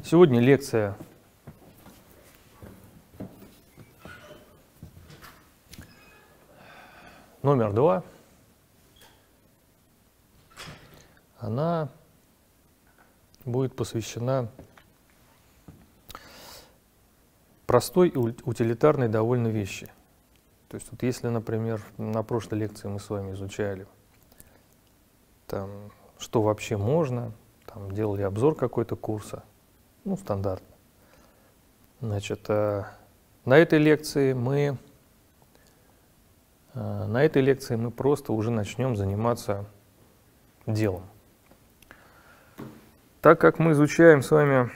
Сегодня лекция номер 2. Она будет посвящена простой и утилитарной довольно вещи. То есть вот если, например, на прошлой лекции мы с вами изучали, там, что вообще можно, там, делали обзор какой-то курса, ну, стандартно. Значит, на этой лекции мы просто уже начнем заниматься делом. Так как мы изучаем с вами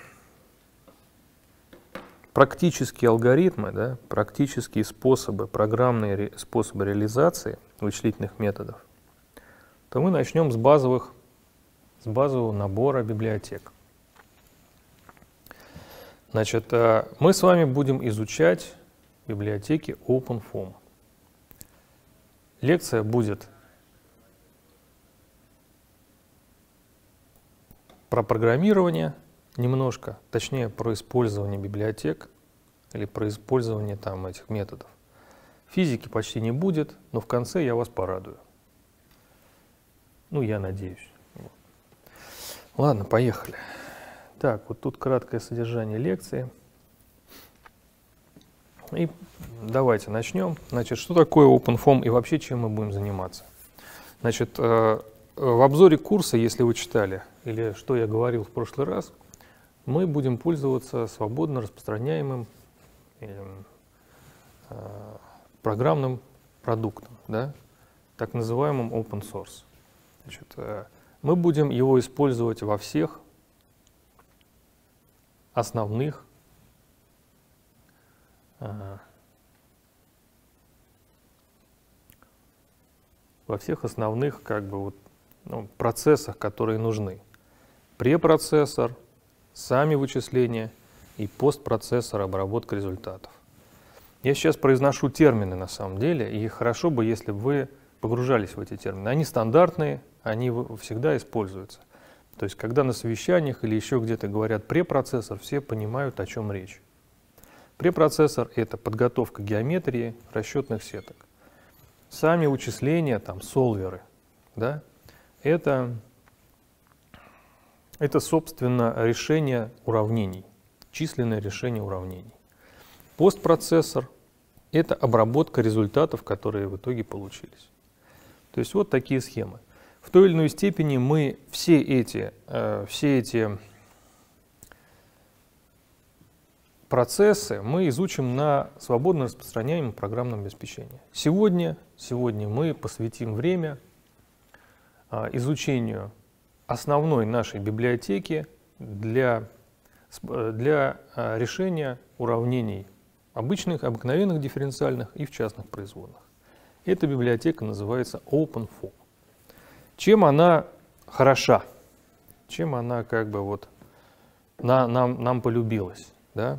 практические алгоритмы, да, практические способы, программные способы реализации вычислительных методов, то мы начнем с базового набора библиотек. Значит, мы с вами будем изучать библиотеки OpenFOAM. Лекция будет про программирование немножко, точнее про использование библиотек или про использование там этих методов. Физики почти не будет, но в конце я вас порадую. Ну, я надеюсь. Вот. Ладно, поехали. Так, вот тут краткое содержание лекции. И давайте начнем. Значит, что такое OpenFOAM и вообще чем мы будем заниматься? Значит, в обзоре курса, если вы читали, или что я говорил в прошлый раз, мы будем пользоваться свободно распространяемым программным продуктом, да, так называемым open source. Значит, мы будем его использовать во всех основных как бы вот, процессах, которые нужны. Препроцессор, сами вычисления и постпроцессор, обработка результатов. Я сейчас произношу термины на самом деле, и хорошо бы, если бы вы погружались в эти термины. Они стандартные, они всегда используются. То есть, когда на совещаниях или еще где-то говорят препроцессор, все понимают, о чем речь. Препроцессор — это подготовка геометрии расчетных сеток. Сами вычисления, там, солверы, да, это, собственно, решение уравнений, численное решение уравнений. Постпроцессор — это обработка результатов, которые в итоге получились. То есть вот такие схемы. В той или иной степени мы все эти процессы мы изучим на свободно распространяемом программном обеспечении. Сегодня мы посвятим время изучению основной нашей библиотеки для решения уравнений обыкновенных дифференциальных и в частных производных. Эта библиотека называется OpenFOAM. Чем она хороша? Чем она как бы вот нам полюбилась? Да?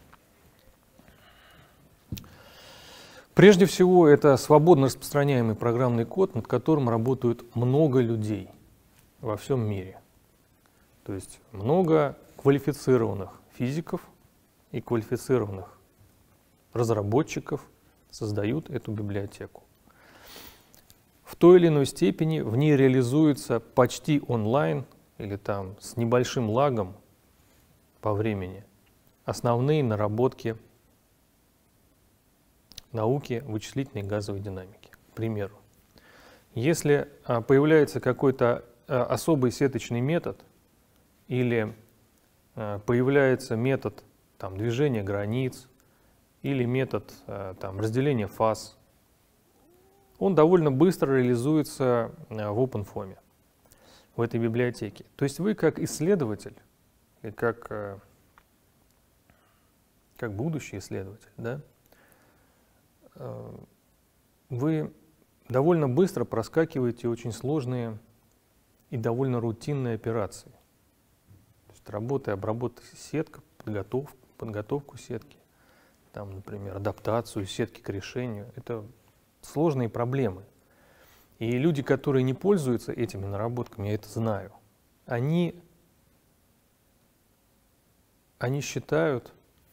Прежде всего, это свободно распространяемый программный код, над которым работают много людей во всем мире. То есть много квалифицированных физиков и квалифицированных разработчиков создают эту библиотеку. В той или иной степени в ней реализуются почти онлайн или там с небольшим лагом по времени основные наработки науки вычислительной газовой динамики. К примеру, если появляется какой-то особый сеточный метод или появляется метод там, движения границ или метод там, разделения фаз, он довольно быстро реализуется в OpenFOAM, в этой библиотеке. То есть вы как исследователь, и как будущий исследователь, да, вы довольно быстро проскакиваете очень сложные и довольно рутинные операции. То есть работа и обработка сетки, подготовку сетки, там, например, адаптацию сетки к решению. Это сложные проблемы. И люди, которые не пользуются этими наработками, я это знаю, они они считают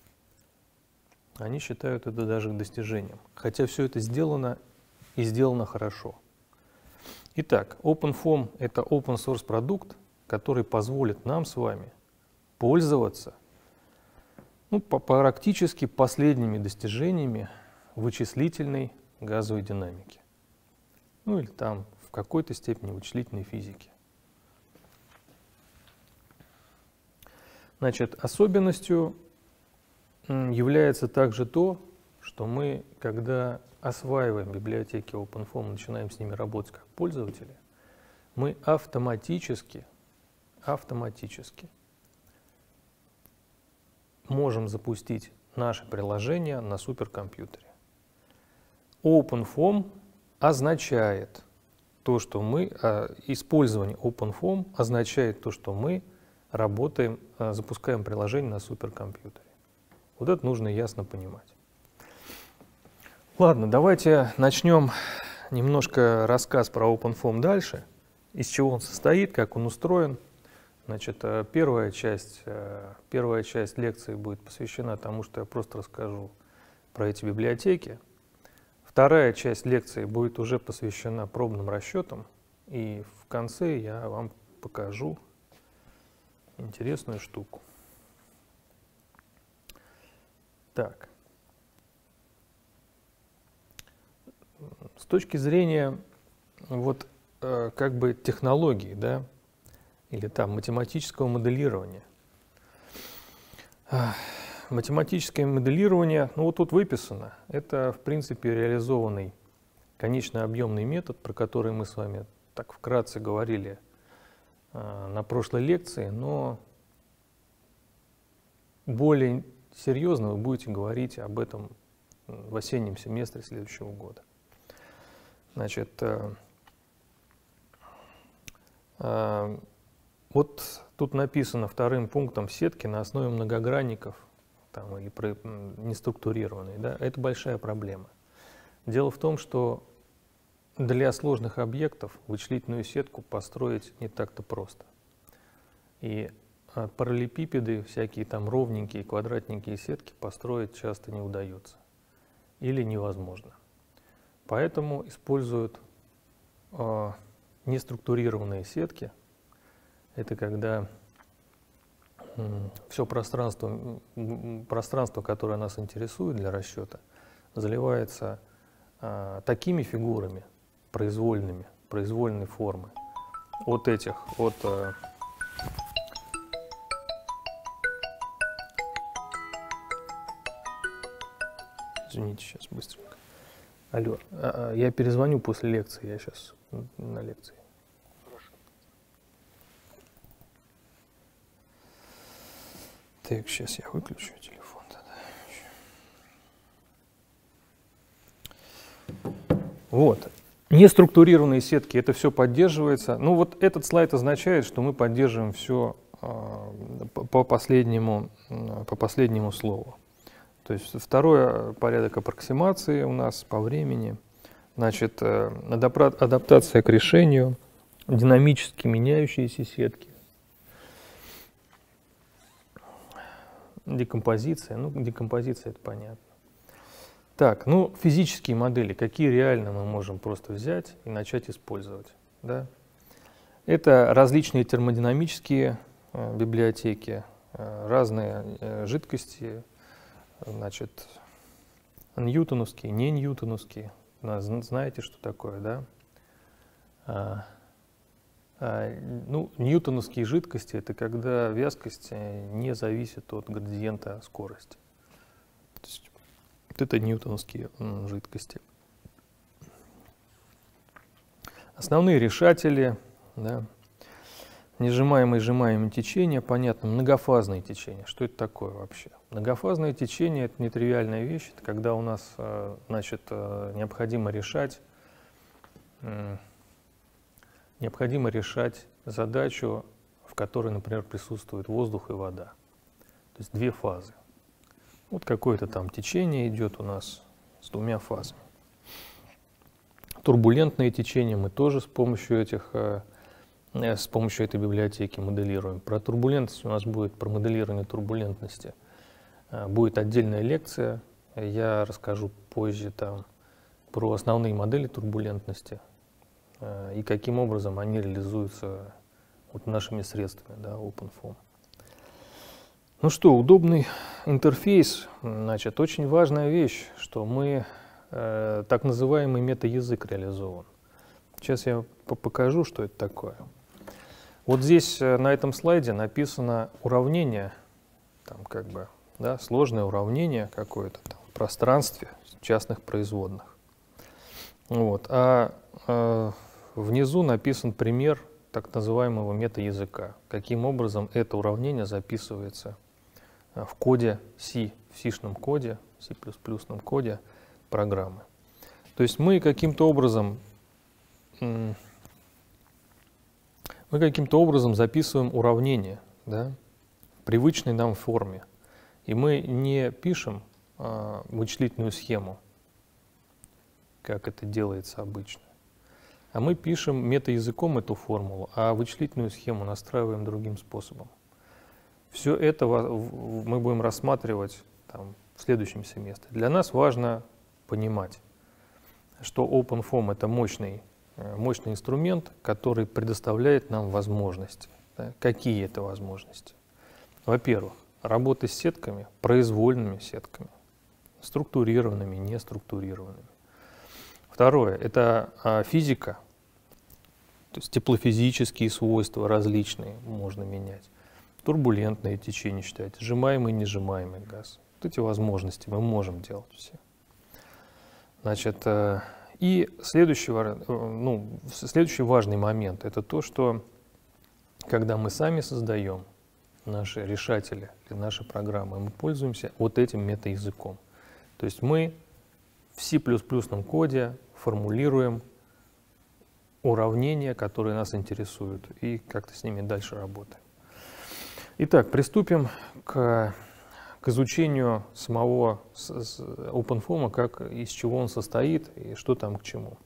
это даже достижением. Хотя все это сделано и сделано хорошо. Итак, OpenFOAM — это open source продукт, который позволит нам с вами пользоваться практически последними достижениями вычислительной газовой динамики. Ну или там в какой-то степени вычислительной физики. Значит, особенностью является также то, что мы, когда осваиваем библиотеки OpenFOAM, начинаем с ними работать как пользователи, мы автоматически можем запустить наше приложение на суперкомпьютере. OpenFOAM означает то, что использование OpenFOAM означает то, что мы работаем, запускаем приложение на суперкомпьютере. Вот это нужно ясно понимать. Ладно, давайте начнем немножко рассказ про OpenFOAM дальше. Из чего он состоит, как он устроен. Значит, первая часть лекции будет посвящена тому, что я просто расскажу про эти библиотеки. Вторая часть лекции будет уже посвящена пробным расчетам. И в конце я вам покажу интересную штуку. Так. С точки зрения технологии, да, или там математического моделирования. Математическое моделирование, вот тут выписано, это в принципе реализованный конечный объемный метод, про который мы с вами так вкратце говорили на прошлой лекции, но более серьезно вы будете говорить об этом в осеннем семестре следующего года. Значит, вот тут написано вторым пунктом сетки на основе многогранников там, или неструктурированные. Да? Это большая проблема. Дело в том, что для сложных объектов вычислительную сетку построить не так-то просто. И параллелепипеды, всякие там ровненькие, квадратненькие сетки построить часто не удается или невозможно. Поэтому используют неструктурированные сетки. Это когда все пространство, которое нас интересует для расчета, заливается такими фигурами произвольной формы. Извините, сейчас быстренько. Алло, я перезвоню после лекции, я сейчас на лекции. Хорошо. Так, сейчас я выключу телефон тогда. Вот. Неструктурированные сетки, это все поддерживается. Ну вот этот слайд означает, что мы поддерживаем все по последнему слову. То есть второй порядок аппроксимации у нас по времени. Значит, адаптация к решению, динамически меняющиеся сетки. Декомпозиция. Декомпозиция это понятно. Так, физические модели, какие реально мы можем просто взять и начать использовать. Да? Это различные термодинамические библиотеки, разные жидкости, значит, ньютоновские, не ньютоновские. Знаете, что такое, да? Ньютоновские жидкости — это когда вязкость не зависит от градиента скорости. То есть, вот это ньютоновские жидкости. Основные решатели, да? Несжимаемые и сжимаемые течения, понятно, многофазные течения. Что это такое вообще? Многофазное течение — это нетривиальная вещь, это когда у нас, необходимо решать задачу, в которой, например, присутствует воздух и вода. То есть две фазы. Вот какое-то там течение идет у нас с двумя фазами. Турбулентные течения мы тоже с помощью этих с помощью этой библиотеки моделируем. Про турбулентность у нас будет, про моделирование турбулентности будет отдельная лекция. Я расскажу позже там про основные модели турбулентности и каким образом они реализуются вот нашими средствами, да, OpenFOAM. Ну что, удобный интерфейс, значит, очень важная вещь, что мы так называемый мета-язык реализован. Сейчас я покажу, что это такое. Вот здесь на этом слайде написано уравнение, там как бы, да, сложное уравнение какое-то там в пространстве частных производных. Вот. Внизу написан пример так называемого мета-языка. Каким образом это уравнение записывается в коде C, в C-шном коде, C++ коде программы. То есть мы каким-то образом записываем уравнение, да, в привычной нам форме. И мы не пишем вычислительную схему, как это делается обычно, а мы пишем мета-языком эту формулу, а вычислительную схему настраиваем другим способом. Все это мы будем рассматривать там, в следующем семестре. Для нас важно понимать, что OpenFOAM — это мощный инструмент, который предоставляет нам возможности. Да? Какие это возможности? Во-первых, работа с сетками, произвольными сетками, структурированными, неструктурированными. Второе — это физика, то есть теплофизические свойства различные можно менять. Турбулентное течение считать, сжимаемый и несжимаемый газ. Вот эти возможности мы можем делать все. Значит, и следующий важный момент — это то, что когда мы сами создаем наши решатели или наши программы, мы пользуемся вот этим мета-языком. То есть мы в C++ коде формулируем уравнения, которые нас интересуют, и как-то с ними дальше работаем. Итак, приступим к изучению самого OpenFOAM, как, из чего он состоит и что там к чему.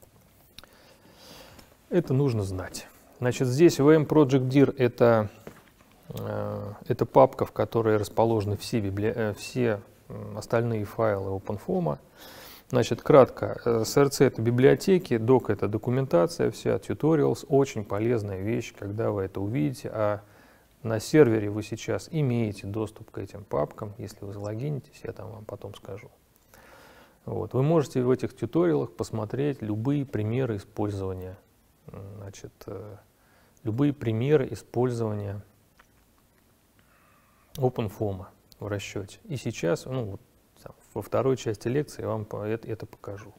Это нужно знать. Значит, здесь VM-Project-dir это папка, в которой расположены все остальные файлы OpenFOAM. Значит, кратко, SRC — это библиотеки, doc — это документация вся, tutorials — очень полезная вещь, когда вы это увидите, а на сервере вы сейчас имеете доступ к этим папкам, если вы залогинитесь, я там вам потом скажу. Вот. Вы можете в этих туториалах посмотреть любые примеры использования, значит, любые примеры использования OpenFOAM в расчете. И сейчас, во второй части лекции я вам это покажу.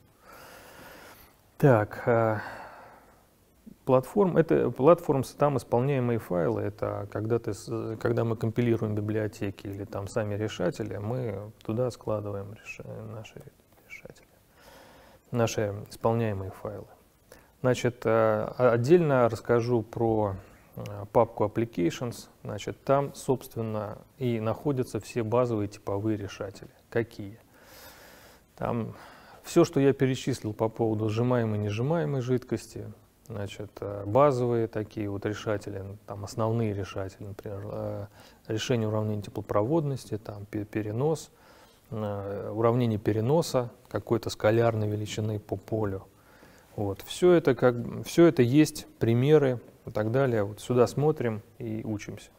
Так, платформа, там исполняемые файлы, это когда мы компилируем библиотеки или там сами решатели, мы туда складываем наши решатели, наши исполняемые файлы. Значит, отдельно расскажу про папку Applications. Значит, там, собственно, и находятся все базовые типовые решатели. Какие? Там все, что я перечислил по поводу сжимаемой и несжимаемой жидкости, значит, базовые такие вот решатели, там основные решатели, например, решение уравнения теплопроводности, там перенос, уравнение переноса какой-то скалярной величины по полю. Вот. Все это есть примеры и так далее. Вот сюда смотрим и учимся.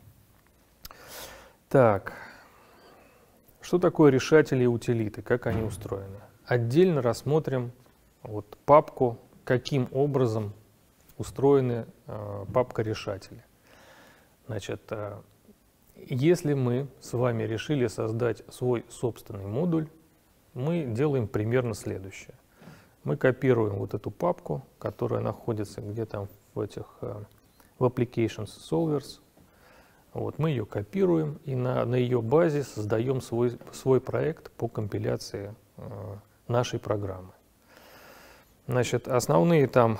Так, что такое решатели и утилиты, как они устроены? Отдельно рассмотрим вот папку, каким образом устроены папка решатели. Значит, если мы с вами решили создать свой собственный модуль, мы делаем примерно следующее. Мы копируем вот эту папку, которая находится где-то в Applications Solvers. Вот, мы ее копируем и на ее базе создаем свой проект по компиляции нашей программы. Значит, основные там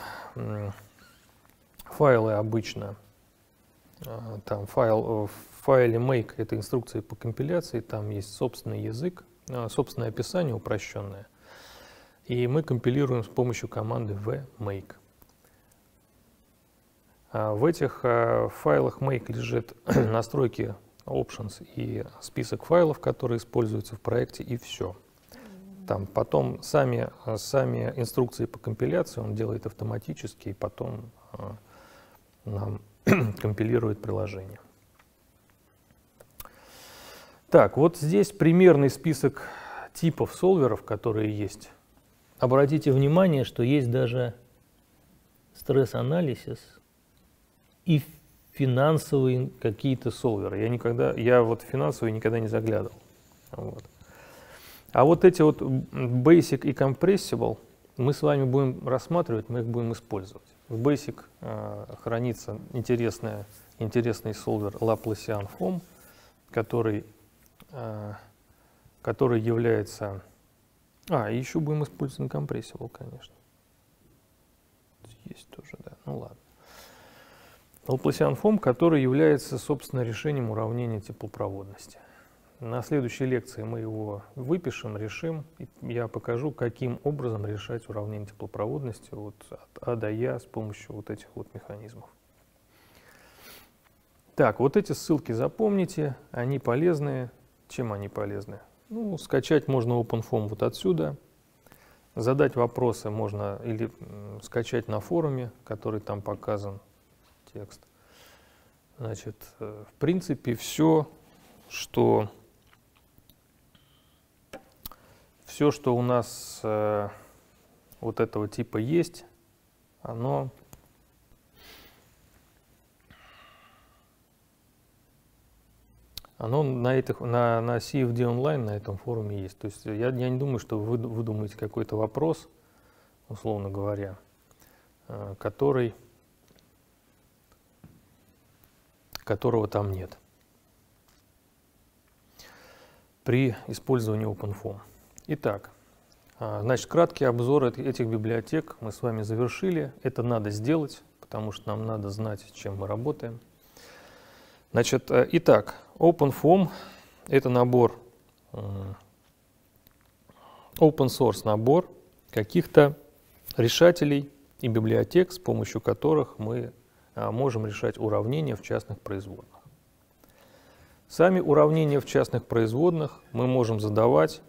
файлы обычно, там в файле make — это инструкции по компиляции, там есть собственный язык, собственное описание упрощенное. И мы компилируем с помощью команды vmake. В этих файлах make лежит настройки options и список файлов, которые используются в проекте, и все. Там потом сами инструкции по компиляции он делает автоматически, и потом нам компилирует приложение. Так, вот здесь примерный список типов солверов, которые есть. Обратите внимание, что есть даже стресс-анализ и финансовые какие-то солверы. Я вот финансовые никогда не заглядывал. Вот. А вот эти вот Basic и Compressible мы с вами будем рассматривать, мы их будем использовать. В Basic хранится интересный солвер Laplacian Form, который является... и еще будем использовать Compressible, конечно. Есть тоже, да. Ну ладно. Laplacian Form, который является, собственно, решением уравнения теплопроводности. На следующей лекции мы его выпишем, решим. И я покажу, каким образом решать уравнение теплопроводности от А до Я с помощью вот этих вот механизмов. Так, вот эти ссылки запомните, они полезные. Чем они полезны? Ну, скачать можно OpenFOAM вот отсюда. Задать вопросы можно или скачать на форуме, который там показан текст. Значит, в принципе, все, что у нас вот этого типа есть, оно на CFD Online, на этом форуме есть. То есть я не думаю, что вы думаете какой-то вопрос, условно говоря, которого там нет при использовании OpenFOAM. Итак, значит, краткий обзор этих библиотек мы с вами завершили. Это надо сделать, потому что нам надо знать, с чем мы работаем. Значит, итак, OpenFOAM — это набор, open source набор каких-то решателей и библиотек, с помощью которых мы можем решать уравнения в частных производных. Сами уравнения в частных производных мы можем задавать,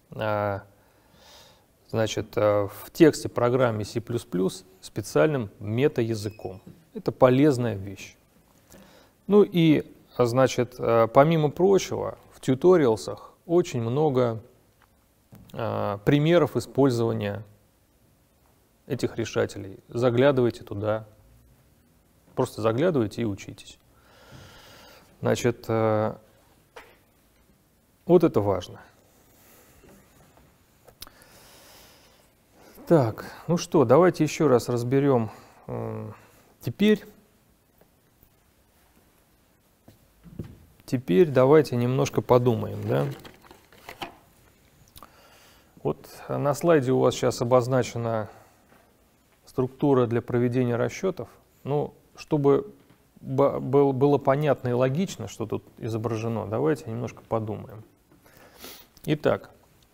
значит, в тексте программы C++ специальным мета-языком. Это полезная вещь. Ну и, значит, помимо прочего, в тьюториалсах очень много примеров использования этих решателей. Заглядывайте туда, просто заглядывайте и учитесь. Значит, вот это важно. Так, ну что, давайте еще раз разберем. Теперь давайте немножко подумаем, да? Вот на слайде у вас сейчас обозначена структура для проведения расчетов. Ну, чтобы было понятно и логично, что тут изображено, давайте немножко подумаем. Итак,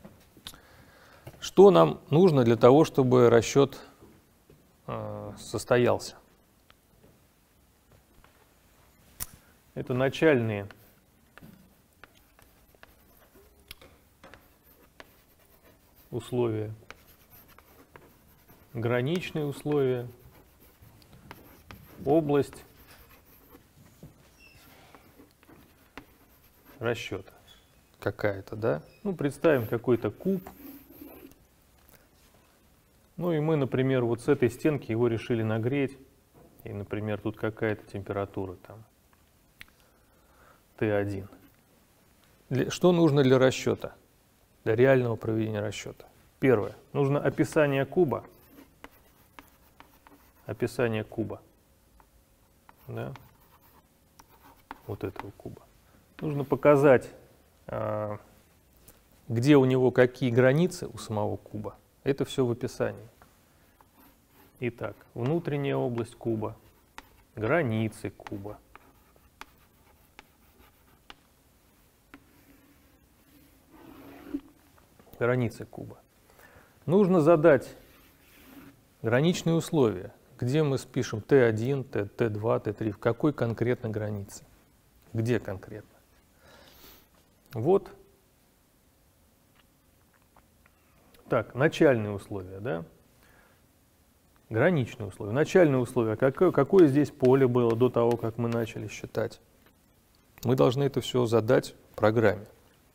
что нам нужно для того, чтобы расчет состоялся? Это начальные условия, граничные условия, область расчета какая-то, да? Ну, представим какой-то куб. Ну и мы, например, вот с этой стенки его решили нагреть. И, например, тут какая-то температура там Т1. Что нужно для расчета? Для реального проведения расчета. Первое. Нужно описание куба. Описание куба. Да? Вот этого куба. Нужно показать, где у него какие границы у самого куба. Это все в описании. Итак, внутренняя область куба, границы куба. Границы куба. Нужно задать граничные условия, где мы спишем Т1, Т2, Т3, в какой конкретно границе? Где конкретно? Вот. Так, начальные условия, да? Граничные условия. Начальные условия. Какое здесь поле было до того, как мы начали считать? Мы должны это все задать в программе.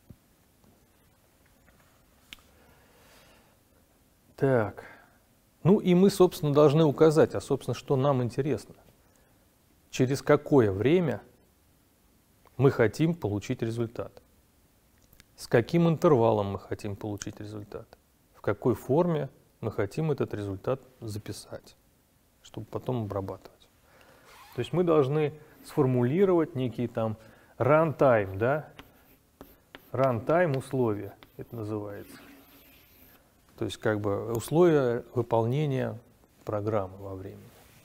Так. Ну и мы, собственно, должны указать, а, собственно, что нам интересно. Через какое время мы хотим получить результат? С каким интервалом мы хотим получить результат? В какой форме мы хотим этот результат записать, чтобы потом обрабатывать. То есть мы должны сформулировать некий там runtime, да? Runtime условия, это называется. То есть как бы условия выполнения программы во времени.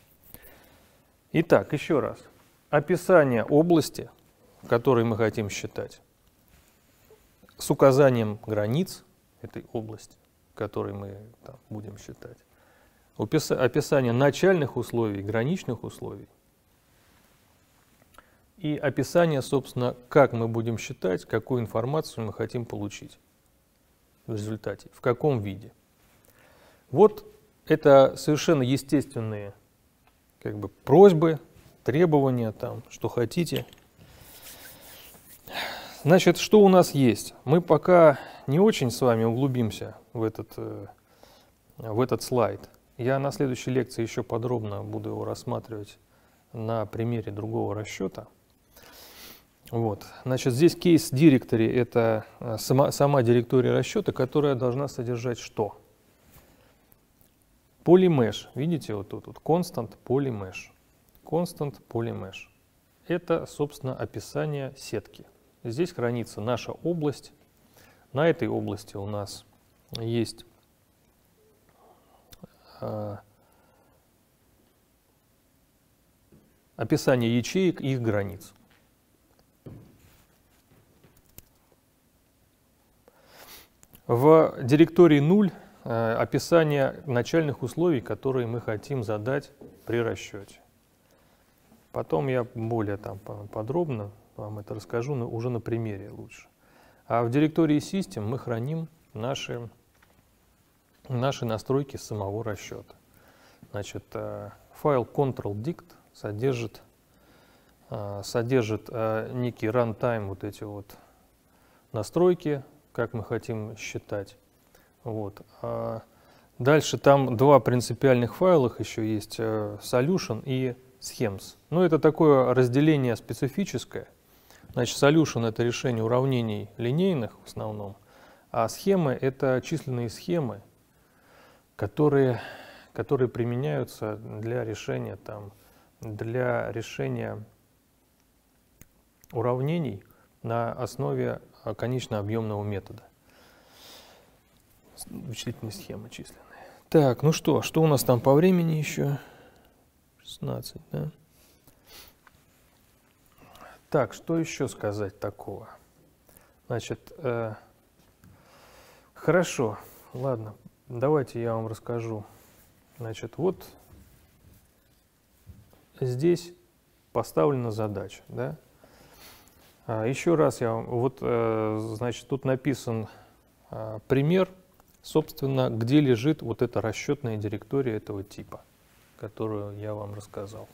Итак, еще раз. Описание области, в которой мы хотим считать, с указанием границ этой области, в которой мы там будем считать. Описание начальных условий, граничных условий. И описание, собственно, как мы будем считать, какую информацию мы хотим получить в результате, в каком виде. Вот это совершенно естественные как бы просьбы, требования, там, что хотите. Значит, что у нас есть? Мы пока не очень с вами углубимся в этот слайд. Я на следующей лекции еще подробно буду его рассматривать на примере другого расчета. Вот. Значит, здесь кейс директори — это сама директория расчета, которая должна содержать что? Polymesh. Видите, вот тут constant polymesh. Constant polymesh. Это, собственно, описание сетки. Здесь хранится наша область. На этой области у нас есть описание ячеек и их границ. В директории 0 описание начальных условий, которые мы хотим задать при расчете. Потом я более подробно вам это расскажу, но уже на примере лучше. А в директории System мы храним наши настройки самого расчета. Значит, файл Ctrl-Dict содержит некий runtime, вот эти вот настройки, как мы хотим считать. Вот. Дальше там два принципиальных файла еще есть, solution и schemes. Ну, это такое разделение специфическое. Значит, solution — это решение уравнений линейных в основном, а схемы — это численные схемы, которые применяются для решения уравнений на основе конечно-объемного метода. Вычислительные схемы численные. Так, ну что у нас там по времени еще? 16, да? Так, что еще сказать такого? Значит, хорошо, ладно, давайте я вам расскажу. Значит, вот здесь поставлена задача, да? Еще раз я вам, значит, тут написан пример, собственно, где лежит вот эта расчетная директория этого типа, которую я вам рассказал.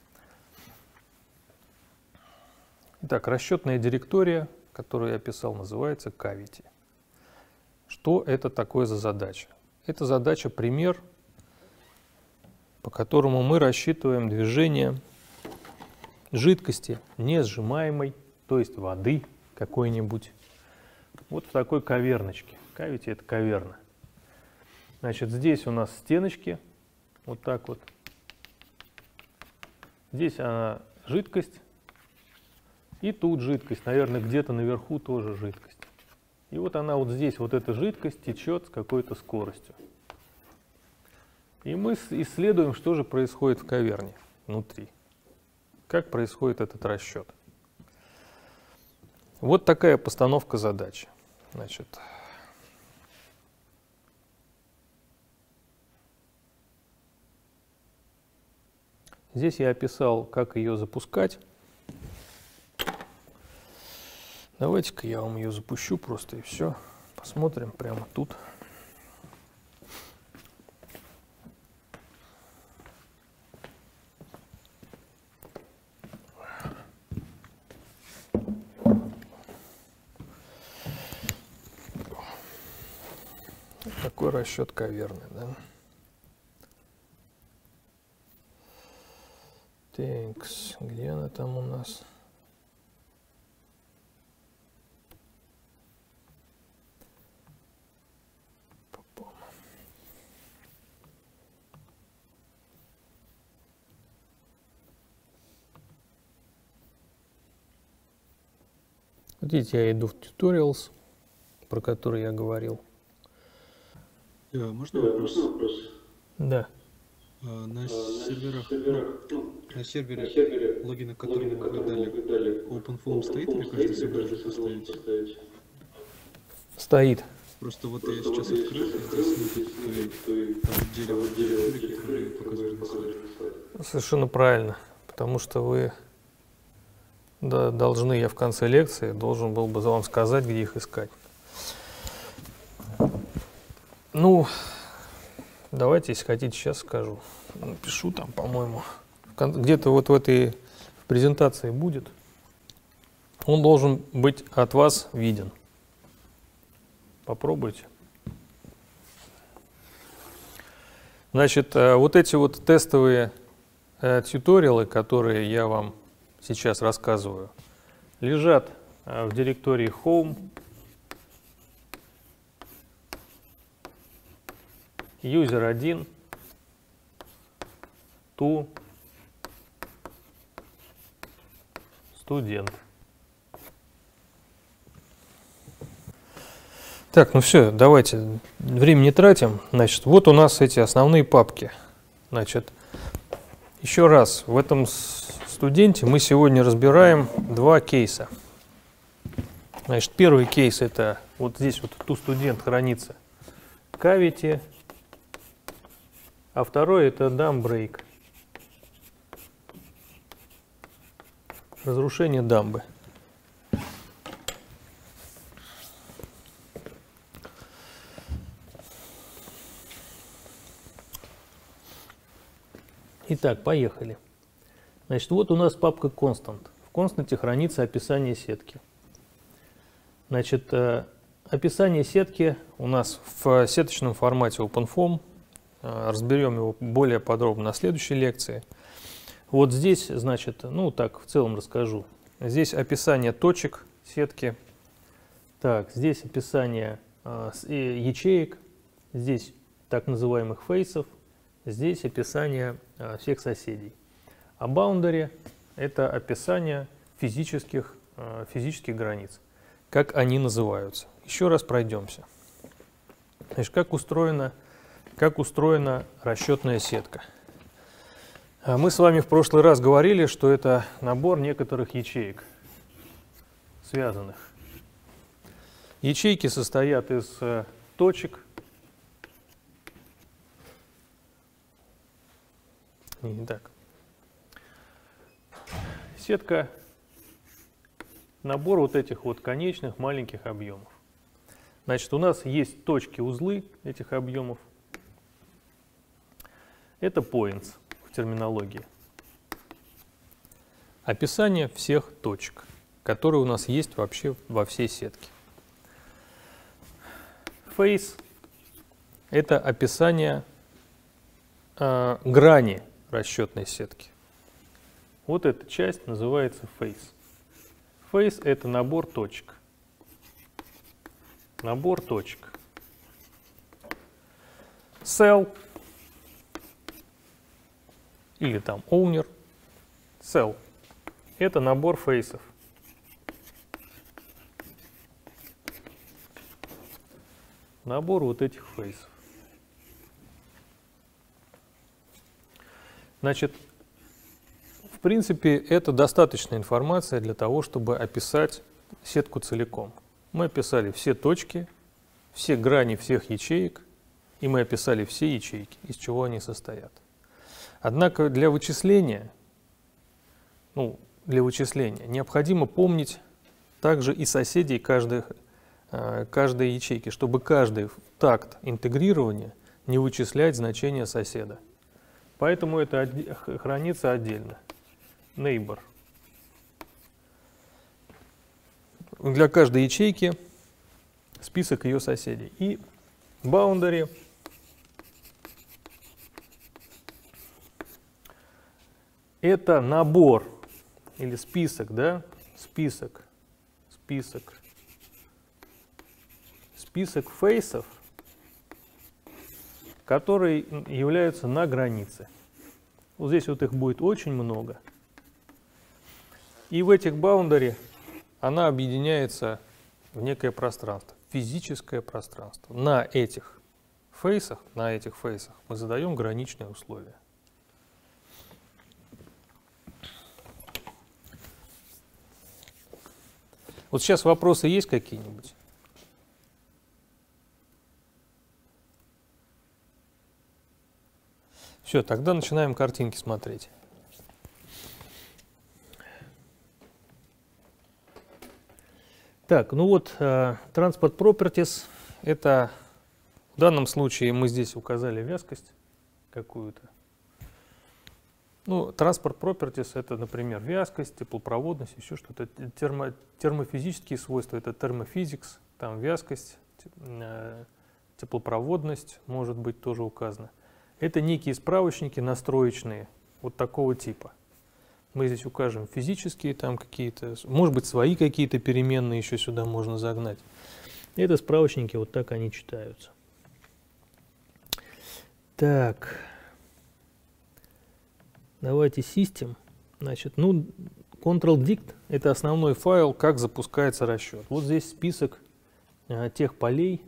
Итак, расчетная директория, которую я описал, называется Cavity. Что это такое за задача? Это задача пример, по которому мы рассчитываем движение жидкости, не сжимаемой, то есть воды какой-нибудь, вот в такой каверночке. Cavity — это каверна. Значит, здесь у нас стеночки, вот так вот. Здесь она жидкость, и тут жидкость, наверное, где-то наверху тоже жидкость. И вот она вот здесь, вот эта жидкость течет с какой-то скоростью. И мы исследуем, что же происходит в каверне внутри, как происходит этот расчет. Вот такая постановка задачи. Значит, Здесь я описал, как ее запускать. Давайте-ка я вам ее запущу просто и все. Посмотрим прямо тут. Такой расчет каверный, да? Текс, где она там у нас? Видите, я иду в tutorials, про который я говорил. Можно вопрос? Да. На серверах, на сервере, логин, который вы дали, OpenFlow стоит или каждый сервер должен поставить? Стоит. Просто вот я сейчас открыл, здесь нет отдела директории, которые показывали на слайде. Совершенно правильно, потому что вы должны, я в конце лекции должен был бы вам сказать, где их искать. Ну, давайте, если хотите, сейчас скажу. Напишу там, по-моему, где-то вот в этой презентации будет. Он должен быть от вас виден. Попробуйте. Значит, вот эти вот тестовые тьюториалы, которые я вам сейчас рассказываю, лежат в директории Home, User 1, To, Студент. Так, ну все, давайте, время не тратим. Значит, вот у нас эти основные папки. Значит, еще раз, в этом студенте мы сегодня разбираем два кейса. Значит, первый кейс — это вот здесь вот ToStudent хранится cavity, а второй — это dump break. Разрушение дамбы. Итак, поехали. Значит, вот у нас папка Constant. В Constant хранится описание сетки. Значит, описание сетки у нас в сеточном формате OpenFOAM. Разберем его более подробно на следующей лекции. Вот здесь, значит, ну так в целом расскажу. Здесь описание точек сетки. Так, здесь описание ячеек. Здесь так называемых фейсов. Здесь описание всех соседей. А boundary — это описание физических границ. Как они называются. Еще раз пройдемся. Значит, как устроена расчетная сетка. Мы с вами в прошлый раз говорили, что это набор некоторых ячеек, связанных. Ячейки состоят из точек. Не так. Сетка — набор вот этих вот конечных маленьких объемов. Значит, у нас есть точки-узлы этих объемов. Это points в терминологии. Описание всех точек, которые у нас есть вообще во всей сетке. Face — это описание грани расчетной сетки. Вот эта часть называется face. Face — это набор точек. Набор точек. Cell или там owner. Cell — это набор фейсов. Набор вот этих фейсов. Значит, в принципе, это достаточная информация для того, чтобы описать сетку целиком. Мы описали все точки, все грани всех ячеек, и мы описали все ячейки, из чего они состоят. Однако для вычисления необходимо помнить также и соседей каждой ячейки, чтобы каждый в такт интегрирования не вычислять значение соседа. Поэтому это хранится отдельно. Neighbor. Для каждой ячейки список ее соседей. И boundary — это набор или список, да? Список фейсов, которые являются на границе. Вот здесь вот их будет очень много. И в этих boundary она объединяется в некое пространство, физическое пространство. На этих фейсах мы задаем граничные условия. Вот сейчас вопросы есть какие-нибудь? Все, тогда начинаем картинки смотреть. Так, ну вот Transport Properties — это в данном случае мы здесь указали вязкость какую-то. Ну, Transport Properties — это, например, вязкость, теплопроводность, еще что-то. Термофизические свойства — это thermophysics, там вязкость, теплопроводность может быть тоже указана. Это некие справочники настроечные вот такого типа. Мы здесь укажем физические там какие-то, может быть, свои какие-то переменные еще сюда можно загнать. Это справочники, вот так они читаются. Так, давайте System. Значит, ну, Control-Dict — это основной файл, как запускается расчет. Вот здесь список тех полей,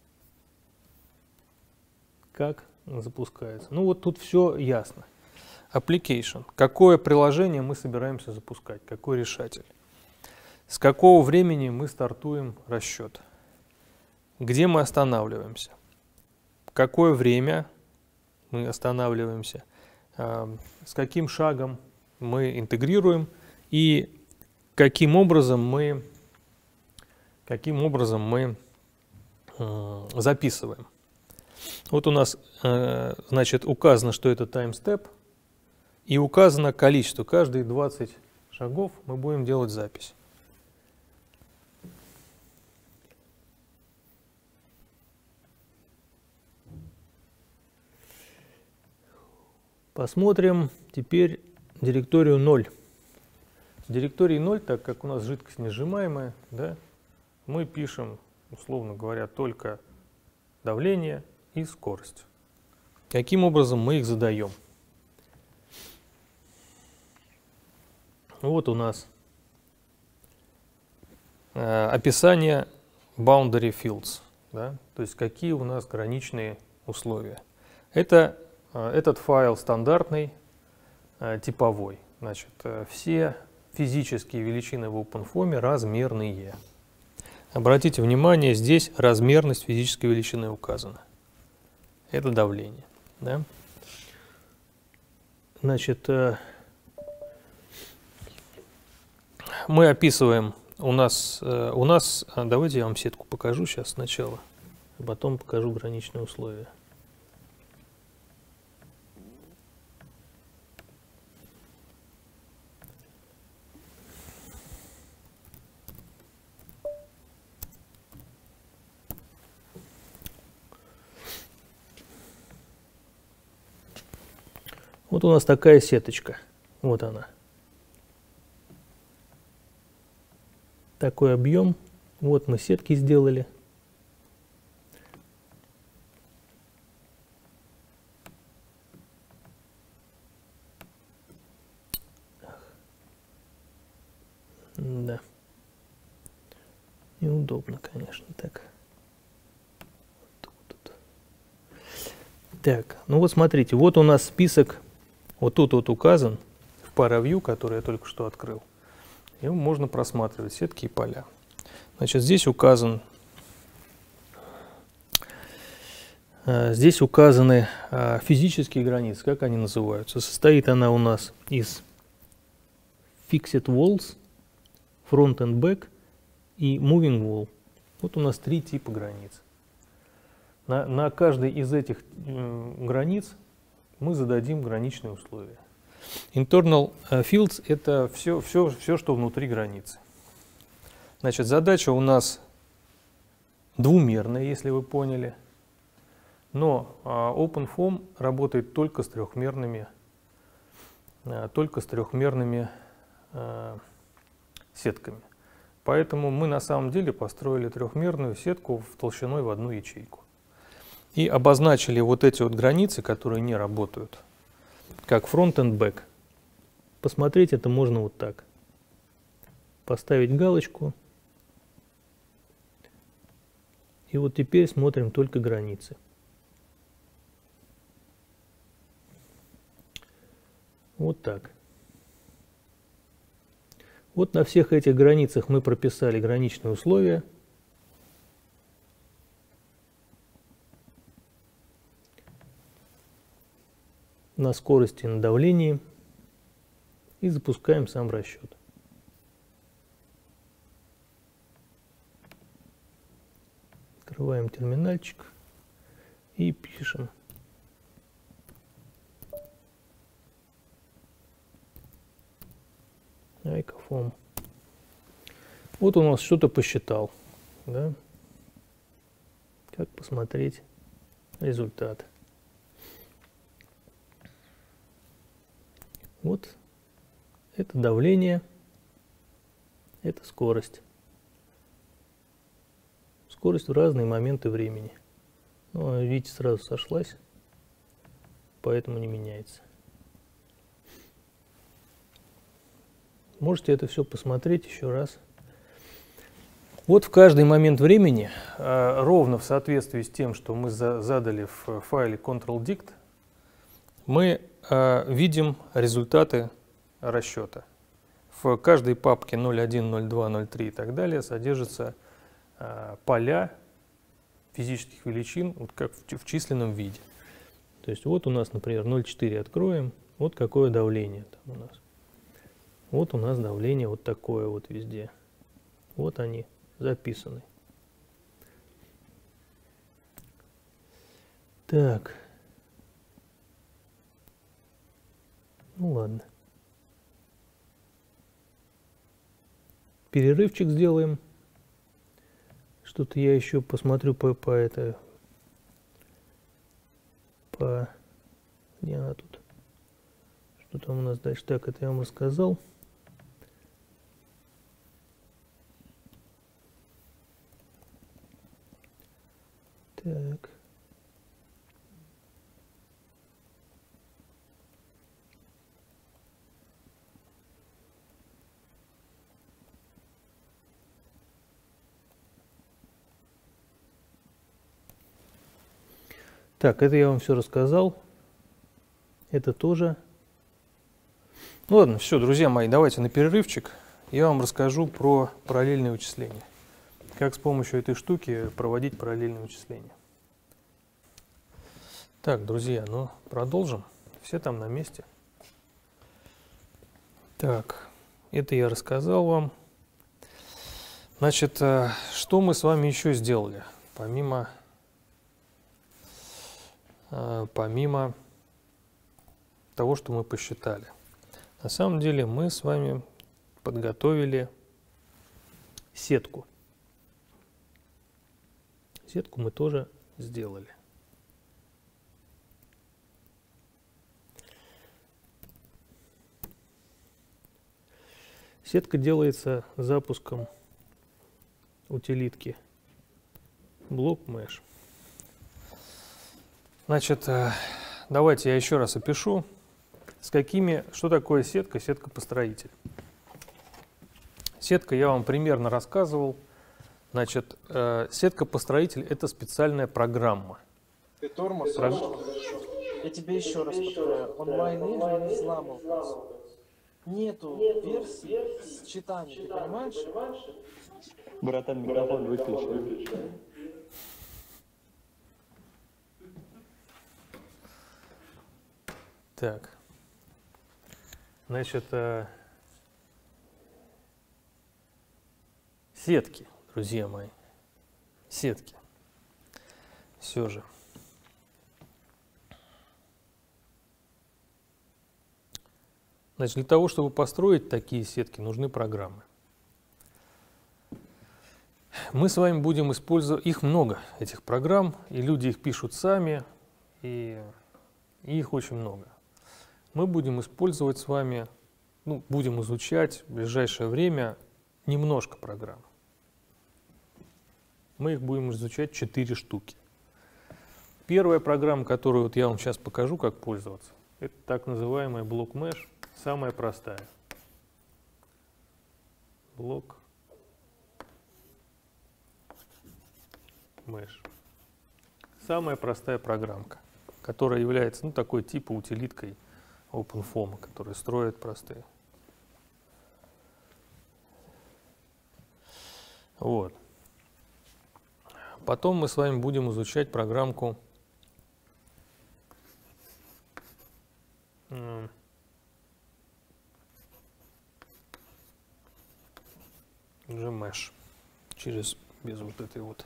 как запускается. Ну вот тут все ясно. Application. Какое приложение мы собираемся запускать, какой решатель. С какого времени мы стартуем расчет. Где мы останавливаемся. Какое время мы останавливаемся. С каким шагом мы интегрируем и каким образом мы записываем. Вот у нас, значит, указано, что это time-step, и указано количество. Каждые 20 шагов мы будем делать запись. Посмотрим теперь директорию 0. В директории 0, так как у нас жидкость несжимаемая, да, мы пишем, условно говоря, только давление и скорость. Каким образом мы их задаем? Вот у нас описание boundary fields, да, то есть какие у нас граничные условия. Этот файл стандартный, типовой. Значит, все физические величины в OpenFOAM размерные. Обратите внимание, здесь размерность физической величины указана. Это давление. Да? Значит, мы описываем, у нас, давайте я вам сетку покажу сейчас сначала, а потом покажу граничные условия. Вот у нас такая сеточка. Вот она. Такой объем. Вот мы сетки сделали. Да. Неудобно, конечно, так. Так, ну вот смотрите, вот у нас список. Вот тут вот указан в ParaView, который я только что открыл. Его можно просматривать, сетки и поля. Значит, здесь указан Здесь указаны физические границы, как они называются. Состоит она у нас из Fixed Walls, Front and Back и Moving Wall. Вот у нас 3 типа границ. На каждой из этих границ мы зададим граничные условия. Internal Fields — это все, что внутри границы. Значит, задача у нас двумерная, если вы поняли. Но OpenFOAM работает только с трехмерными сетками. Поэтому мы на самом деле построили трехмерную сетку в толщиной в 1 ячейку. И обозначили вот эти вот границы, которые не работают, как front and back. Посмотреть это можно вот так. Поставить галочку. И вот теперь смотрим только границы. Вот так. Вот на всех этих границах мы прописали граничные условия. На скорости и на давлении. И запускаем сам расчет. Открываем терминальчик и пишем. Айкофом. Вот он у нас что-то посчитал. Да? Как посмотреть результат? Вот это давление, это скорость. Скорость в разные моменты времени. Ну, видите, сразу сошлась, поэтому не меняется. Можете это все посмотреть еще раз. Вот в каждый момент времени, ровно в соответствии с тем, что мы задали в файле Ctrl-Dict, мы видим результаты расчета. В каждой папке 0.1, 0.2, 0.3 и так далее содержатся поля физических величин, вот как в численном виде. То есть вот у нас, например, 0.4 откроем, вот какое давление там у нас. Вот у нас давление вот такое вот везде. Вот они записаны. Так. Ну ладно. Перерывчик сделаем. Что-то я еще посмотрю где она тут? Что там у нас дальше? Так, это я вам рассказал. Так. Так, это я вам все рассказал. Это тоже. Ну ладно, все, друзья мои, давайте на перерывчик. Я вам расскажу про параллельные вычисления. Как с помощью этой штуки проводить параллельные вычисления. Так, друзья, ну продолжим. Все там на месте. Так, это я рассказал вам. Значит, что мы с вами еще сделали, помимо того, что мы посчитали? На самом деле мы с вами подготовили сетку. Сетку мы тоже сделали. Сетка делается запуском утилитки BlockMesh. Значит, давайте я еще раз опишу, что такое сетка, сетка-построитель. Сетка я вам примерно рассказывал. Значит, сетка-построитель — это специальная программа. Ты тормоз? Я тебе еще раз повторяю. Онлайн-игры не взламываются. Нету версии с читанием, ты понимаешь? Братан, микрофон выключи. Так. Значит, сетки, друзья мои. Сетки. Все же. Значит, для того, чтобы построить такие сетки, нужны программы. Мы с вами будем использовать, их много, этих программ, и люди их пишут сами, и их очень много. Мы будем использовать с вами, будем изучать в ближайшее время немножко программ. Мы их будем изучать 4 штуки. Первая программа, которую вот я вам сейчас покажу, как пользоваться, это так называемая BlockMesh, самая простая. BlockMesh. Самая простая программка, которая является, такой типа утилиткой OpenFOAM, которые строят простые. Вот. Потом мы с вами будем изучать программку Gmesh без вот этой вот.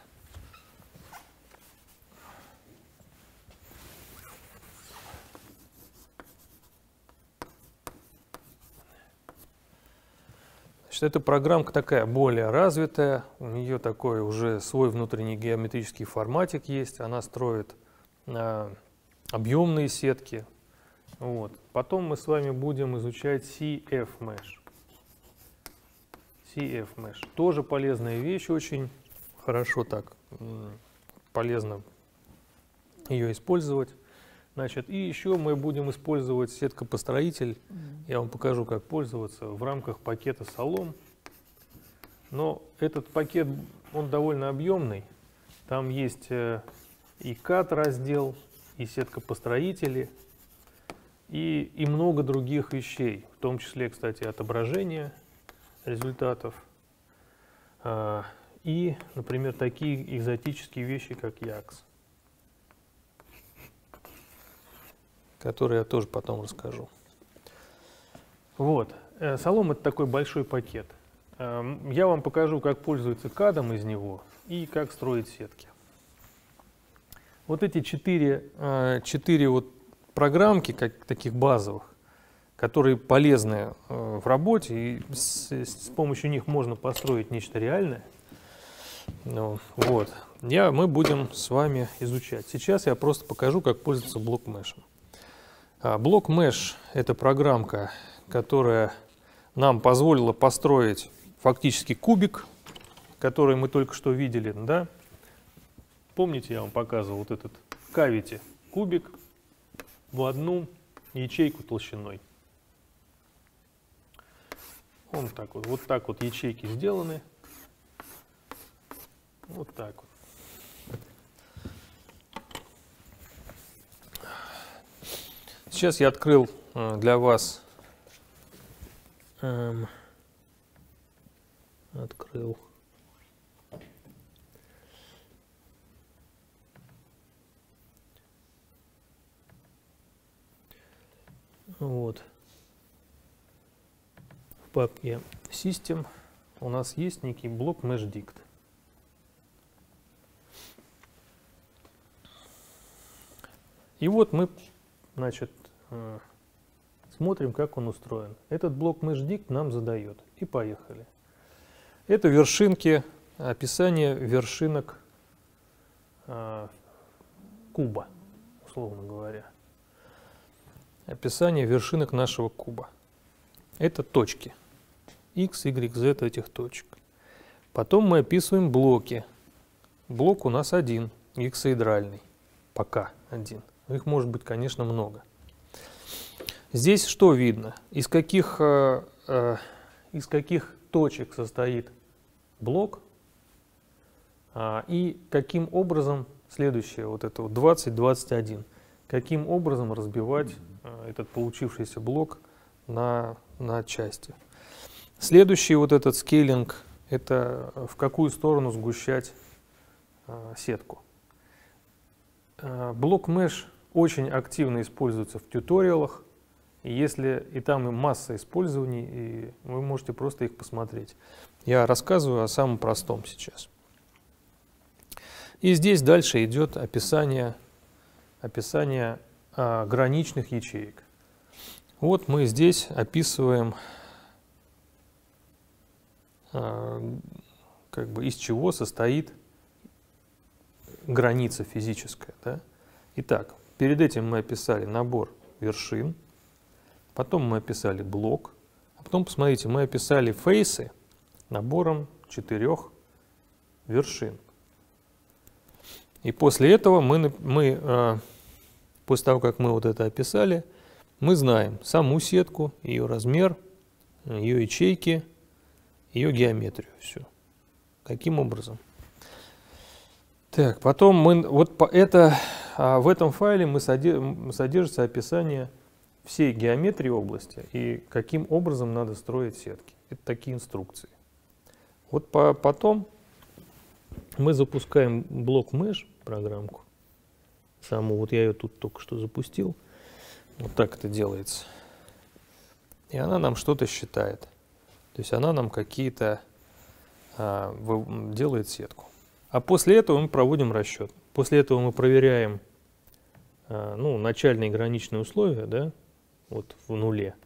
Значит, эта программка такая более развитая, у нее такой уже свой внутренний геометрический форматик есть, она строит объемные сетки. Вот. Потом мы с вами будем изучать CFMesh. CFMesh. Тоже полезная вещь, очень хорошо так, полезно ее использовать. Значит, и еще мы будем использовать сетка-построитель. Я вам покажу, как пользоваться в рамках пакета Solom. Но этот пакет, он довольно объемный. Там есть и CAD раздел, и сетка-построители, и много других вещей. В том числе, кстати, отображение результатов. И, например, такие экзотические вещи, как Yax, которые я тоже потом расскажу. Вот. Solom — это такой большой пакет. Я вам покажу, как пользоваться CAD из него и как строить сетки. Вот эти четыре вот программки, как таких базовых, которые полезны в работе, и с помощью них можно построить нечто реальное. Вот. Мы будем с вами изучать. Сейчас я просто покажу, как пользоваться BlockMesh. BlockMesh — это программка, которая нам позволила построить фактически кубик, который мы только что видели, да? Помните, я вам показывал вот этот Cavity кубик в одну ячейку толщиной. Он вот так вот ячейки сделаны. Вот так вот. Сейчас я открыл для вас вот в папке System у нас есть некий BlockMesh Dict. И вот мы, значит, смотрим, как он устроен. Этот BlockMesh Dict нам задает. И поехали. Это вершинки, описание вершинок куба, условно говоря. Описание вершинок нашего куба. Это точки. X, Y, Z этих точек. Потом мы описываем блоки. Блок у нас один, гексаэдральный. Пока один. Их может быть, конечно, много. Здесь что видно? Из каких точек состоит блок и каким образом, следующее, вот это вот 20, 21, каким образом разбивать этот получившийся блок на части. Следующий вот этот скейлинг, это в какую сторону сгущать сетку. BlockMesh очень активно используется в туториалах. И если и там и масса использований, и вы можете просто их посмотреть. Я рассказываю о самом простом сейчас. И здесь дальше идет описание граничных ячеек. Вот мы здесь описываем, как бы из чего состоит граница физическая. Да? Итак, перед этим мы описали набор вершин, потом мы описали блок, а потом, посмотрите, мы описали фейсы набором 4 вершин. И после этого после того, как мы вот это описали, мы знаем саму сетку, ее размер, ее ячейки, ее геометрию. Все. Каким образом? Так, потом в этом файле содержится описание всей геометрии области и каким образом надо строить сетки. Это такие инструкции. Вот потом мы запускаем блок Mesh, программку. Саму, вот я ее тут только что запустил. Вот так это делается. И она нам что-то считает. То есть она нам какие-то делает сетку. А после этого мы проводим расчет. После этого мы проверяем начальные граничные условия, да, вот в нуле.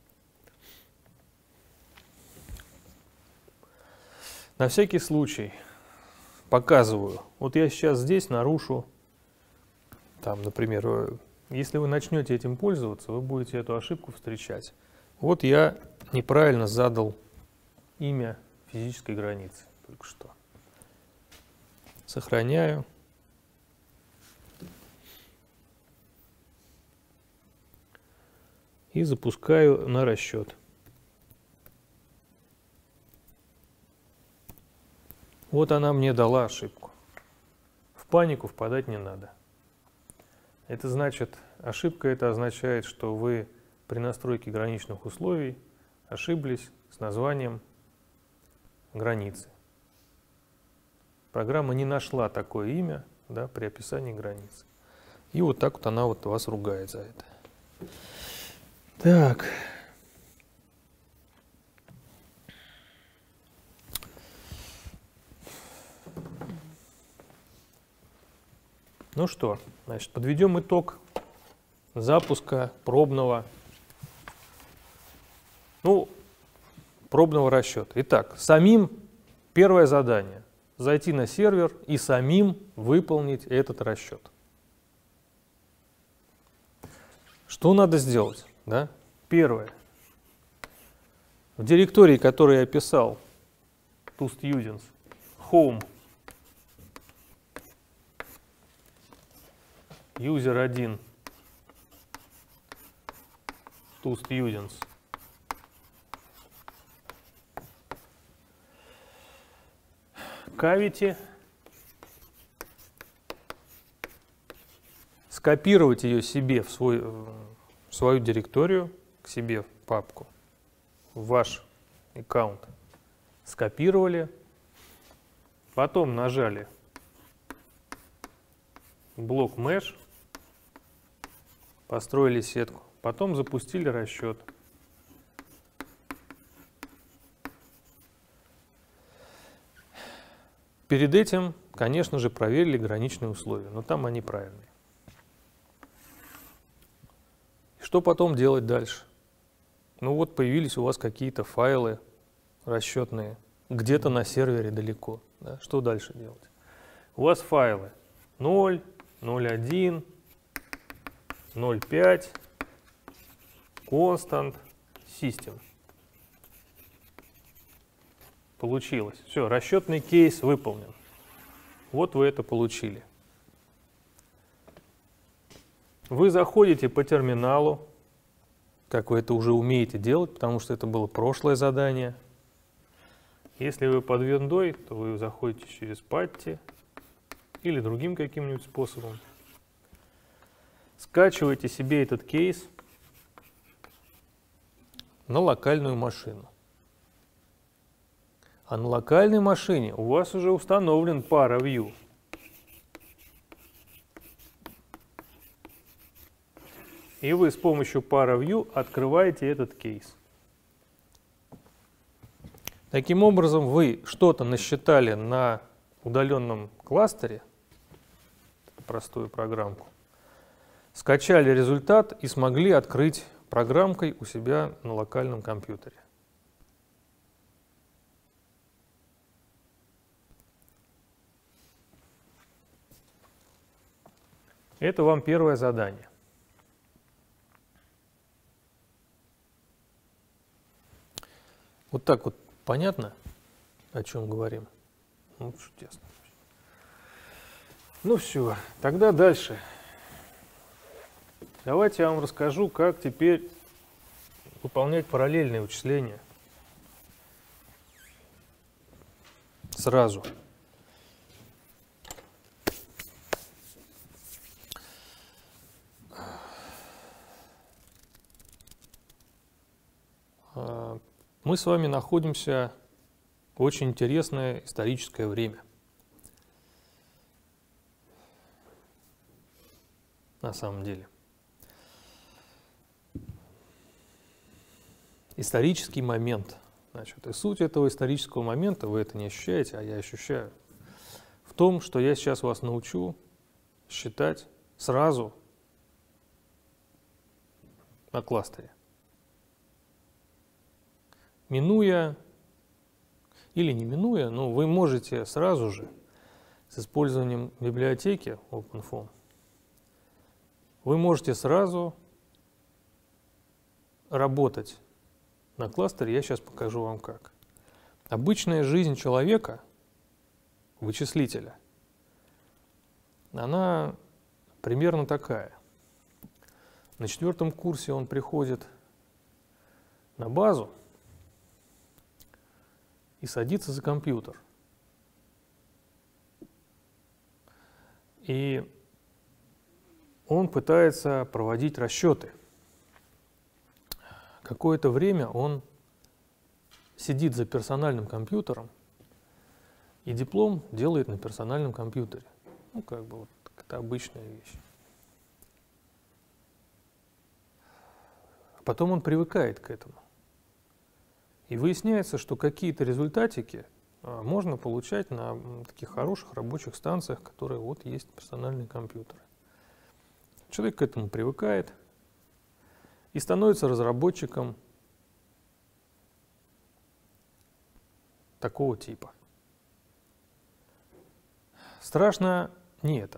На всякий случай показываю. Вот я сейчас здесь нарушу, там, например, если вы начнете этим пользоваться, вы будете эту ошибку встречать. Вот я неправильно задал имя физической границы только что. Сохраняю. И запускаю на расчет. Вот она мне дала ошибку. В панику впадать не надо. Это значит, ошибка это означает, что вы при настройке граничных условий ошиблись с названием границы. Программа не нашла такое имя, да, при описании границы. И вот так вот она вот вас ругает за это. Так. Ну что, значит, подведем итог запуска пробного расчета. Итак, первое задание – зайти на сервер и самим выполнить этот расчет. Что надо сделать? Да? Первое. В директории, которую я описал, toStudents, home, user 1, toStudents, cavity, скопировать ее себе в свою директорию, к себе в папку, в ваш аккаунт. Скопировали, потом нажали блок Mesh, построили сетку, потом запустили расчет. Перед этим, конечно же, проверили граничные условия, но там они правильные. Что потом делать дальше? Ну вот появились у вас какие-то файлы расчетные, где-то на сервере далеко. Да? Что дальше делать? У вас файлы 0, 0.1, 0.5, constant, system. Получилось. Все, расчетный кейс выполнен. Вот вы это получили. Вы заходите по терминалу, как вы это уже умеете делать, потому что это было прошлое задание. Если вы под виндой, то вы заходите через патти или другим каким-нибудь способом. Скачиваете себе этот кейс на локальную машину. А на локальной машине у вас уже установлен ParaView. И вы с помощью ParaView открываете этот кейс. Таким образом, вы что-то насчитали на удаленном кластере, простую программку, скачали результат и смогли открыть программкой у себя на локальном компьютере. Это вам первое задание. Вот так вот понятно, о чем говорим? Ну, чудесно. Ну все, тогда дальше. Давайте я вам расскажу, как теперь выполнять параллельные вычисления сразу. Мы с вами находимся в очень интересное историческое время. На самом деле. Исторический момент. Значит, и суть этого исторического момента, вы это не ощущаете, а я ощущаю, в том, что я сейчас вас научу считать сразу на кластере. Минуя или не минуя, но вы можете сразу же с использованием библиотеки OpenFOAM, вы можете сразу работать на кластере. Я сейчас покажу вам как. Обычная жизнь человека, вычислителя, она примерно такая. На 4-м курсе он приходит на базу и садится за компьютер. И он пытается проводить расчеты. Какое-то время он сидит за персональным компьютером и диплом делает на персональном компьютере. Ну, как бы вот это обычная вещь. Потом он привыкает к этому. И выясняется, что какие-то результатики можно получать на таких хороших рабочих станциях, которые вот есть персональные компьютеры. Человек к этому привыкает и становится разработчиком такого типа. Страшно не это.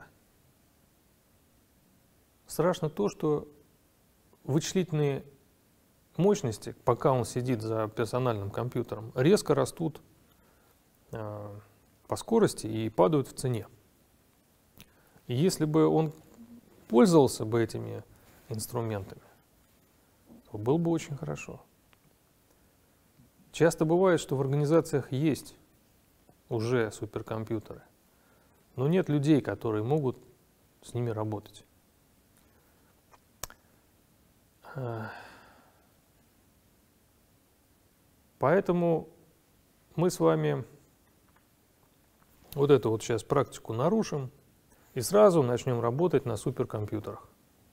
Страшно то, что вычислительные мощности, пока он сидит за персональным компьютером, резко растут по скорости и падают в цене. И если бы он пользовался бы этими инструментами, то было бы очень хорошо. Часто бывает, что в организациях есть уже суперкомпьютеры, но нет людей, которые могут с ними работать. Поэтому мы с вами вот эту вот сейчас практику нарушим и сразу начнем работать на суперкомпьютерах.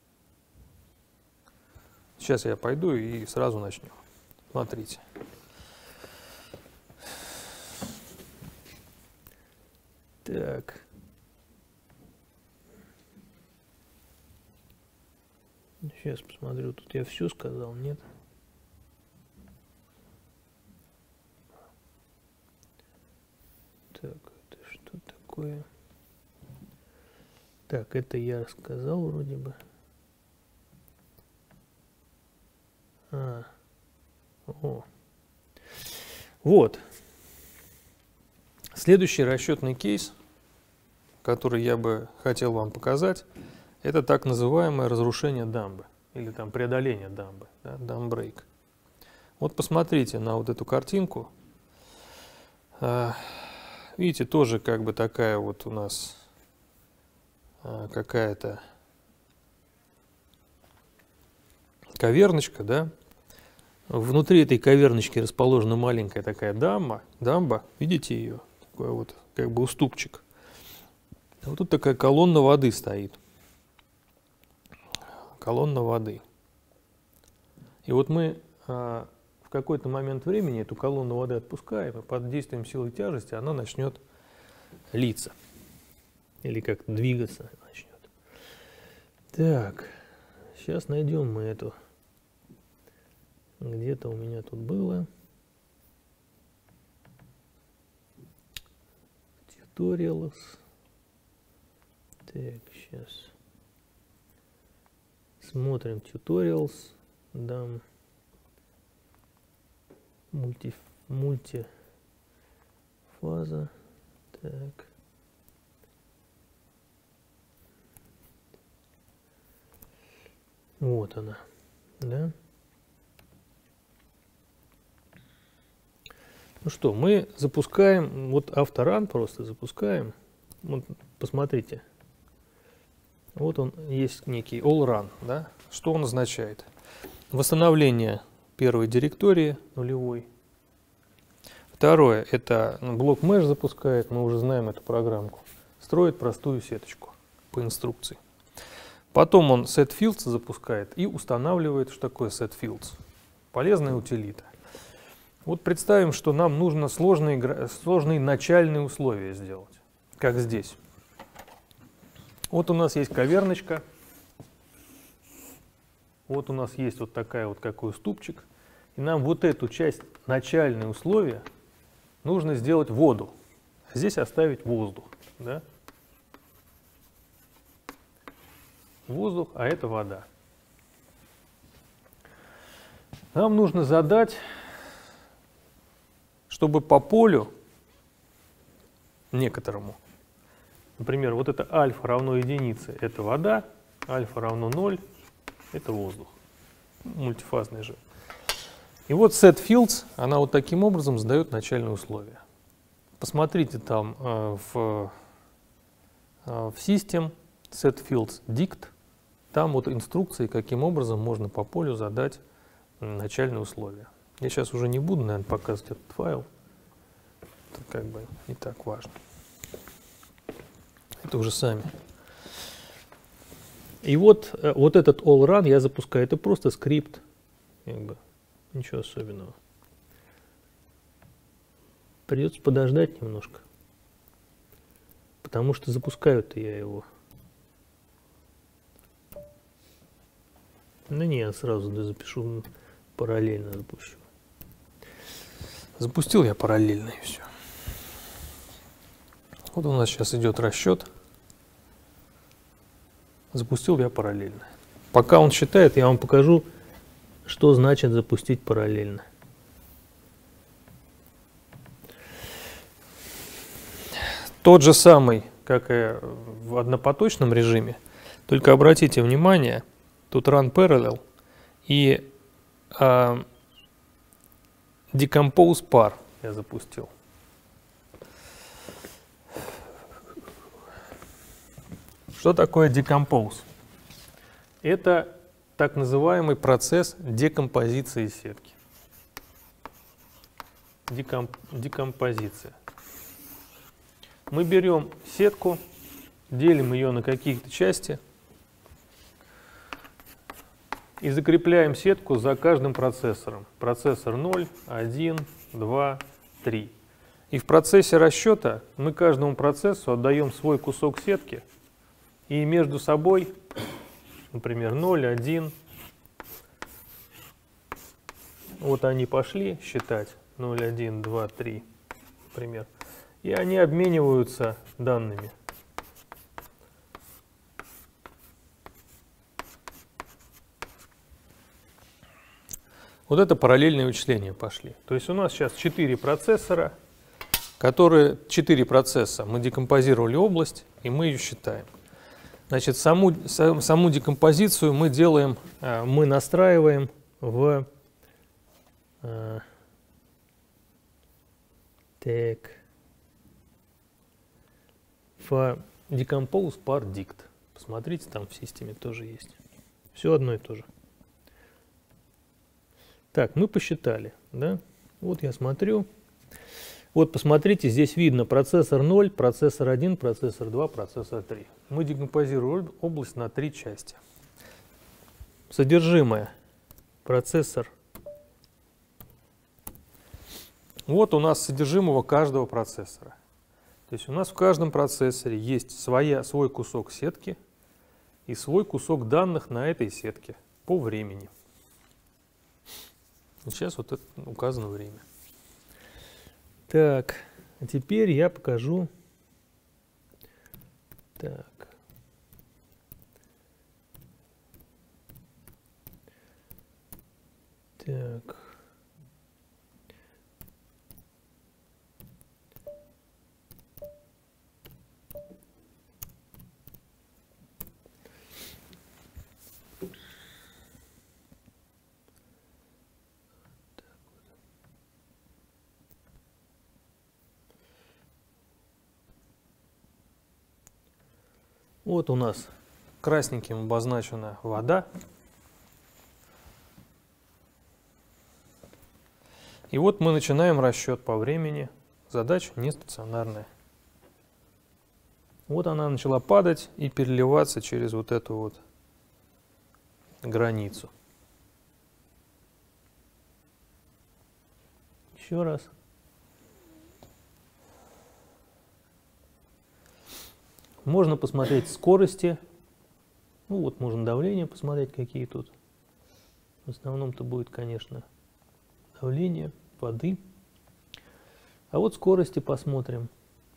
Сейчас я пойду и сразу начнем. Смотрите. Так. Сейчас посмотрю, тут я все сказал, нет? Так, это что такое? Так, это я рассказал вроде бы. Вот. Следующий расчетный кейс, который я бы хотел вам показать, это так называемое разрушение дамбы, или там преодоление дамбы, да, дамбрейк. Вот посмотрите на вот эту картинку. Видите, тоже как бы такая вот у нас какая-то каверночка, да? Внутри этой каверночки расположена маленькая такая дамба, видите ее? Такой вот как бы уступчик. А вот тут такая колонна воды стоит, колонна воды. И вот мы в какой-то момент времени эту колонну воды отпускаем, и под действием силы тяжести она начнет литься. Или как-то двигаться начнет. Так, сейчас найдем мы эту. Где-то у меня тут было. Tutorials. Так, сейчас. Смотрим tutorials. Дам мультифаза. Так. Вот она, да? Ну что, мы запускаем, вот авторан просто запускаем. Вот посмотрите. Вот он, есть некий all run, да? Что он означает? Восстановление первой директории нулевой. Второе, это блок mesh запускает, мы уже знаем эту программку. Строит простую сеточку по инструкции. Потом он setFields запускает и устанавливает, что такое setFields. Полезная утилита. Вот представим, что нам нужно сложные начальные условия сделать, как здесь. Вот у нас есть каверночка, вот у нас есть вот такая вот какой уступчик, и нам вот эту часть начальные условия нужно сделать воду, а здесь оставить воздух, да? Воздух, а это вода. Нам нужно задать, чтобы по полю некоторому, например, вот это альфа равно единице, это вода, альфа равно 0, это воздух, мультифазный же. И вот setFields, она вот таким образом задает начальные условия. Посмотрите там в System setFields dict, там вот инструкции, каким образом можно по полю задать начальные условия. Я сейчас уже не буду, наверное, показывать этот файл. Это как бы не так важно. Это уже сами. И вот этот all run я запускаю. Это просто скрипт. Как бы, ничего особенного. Придется подождать немножко. Потому что запускаю-то я его. Ну не, я сразу запишу, параллельно запущу. Запустил я параллельно и все. Вот у нас сейчас идет расчет. Запустил я параллельно. Пока он считает, я вам покажу, что значит запустить параллельно. Тот же самый, как и в однопоточном режиме, только обратите внимание, тут run parallel и decompose par я запустил. Что такое decompose? Это так называемый процесс декомпозиции сетки. Декомпозиция. Мы берем сетку, делим ее на какие-то части и закрепляем сетку за каждым процессором. Процессор 0, 1, 2, 3. И в процессе расчета мы каждому процессу отдаем свой кусок сетки, и между собой, например, 0, 1, вот они пошли считать, 0, 1, 2, 3, например, и они обмениваются данными. Вот это параллельные вычисления пошли. То есть у нас сейчас 4 процессора, которые 4 процесса. Мы декомпозировали область, и мы ее считаем. Значит, саму декомпозицию мы делаем, мы настраиваем в decompose par dict. Посмотрите, там в системе тоже есть. Все одно и то же. Так, мы посчитали, да? Вот я смотрю. Вот посмотрите, здесь видно процессор 0, процессор 1, процессор 2, процессор 3. Мы декомпозируем область на 3 части. содержимое. Процессор. Вот у нас содержимого каждого процессора. То есть у нас в каждом процессоре есть свой кусок сетки и свой кусок данных на этой сетке по времени. Сейчас вот это указано время. Так, а теперь я покажу. Так. Так. Вот у нас красненьким обозначена вода. И вот мы начинаем расчет по времени. Задача не стационарная. Вот она начала падать и переливаться через вот эту вот границу. Еще раз. Можно посмотреть скорости. Ну вот можно давление посмотреть, какие тут. В основном-то будет, конечно, давление воды. А вот скорости посмотрим.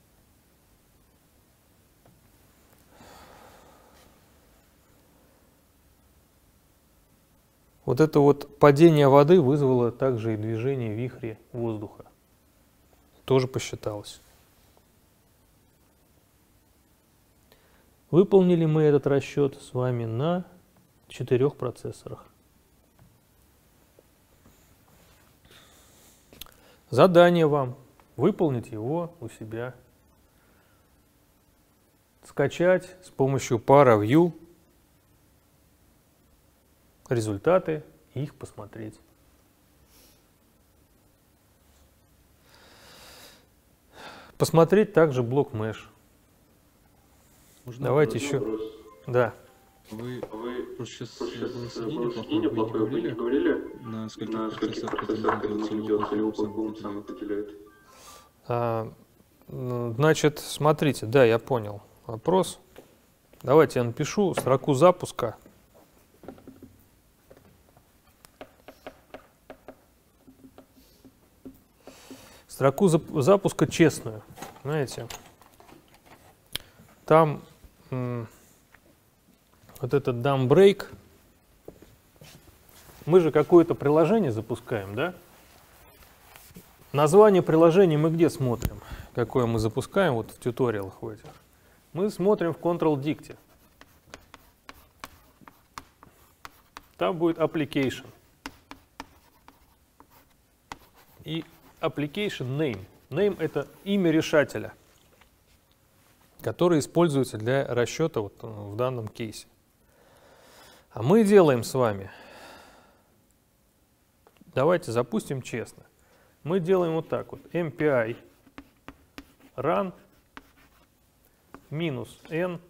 Вот это вот падение воды вызвало также и движение вихря воздуха. Тоже посчиталось. Выполнили мы этот расчет с вами на 4 процессорах. Задание вам выполнить его у себя. Скачать с помощью ParaView результаты и их посмотреть. Посмотреть также блок Mesh. Можно Давайте вопрос? еще. Да. Вы просто сейчас было соединение плохое, вы не говорили, на скольких процессорах это нужно делать целевой пульт сам определяет? Значит, смотрите, да, я понял вопрос. Давайте я напишу строку запуска. Строку запуска честную, знаете. Там вот этот dump break. Мы же какое-то приложение запускаем, да? Название приложения мы где смотрим? Какое мы запускаем вот в тьюториалах в этих? Мы смотрим в Control-Dict. Там будет application. И application name. Name — это имя решателя, который используется для расчета вот в данном кейсе. А мы делаем с вами, давайте запустим честно. Мы делаем вот так вот. MPI run минус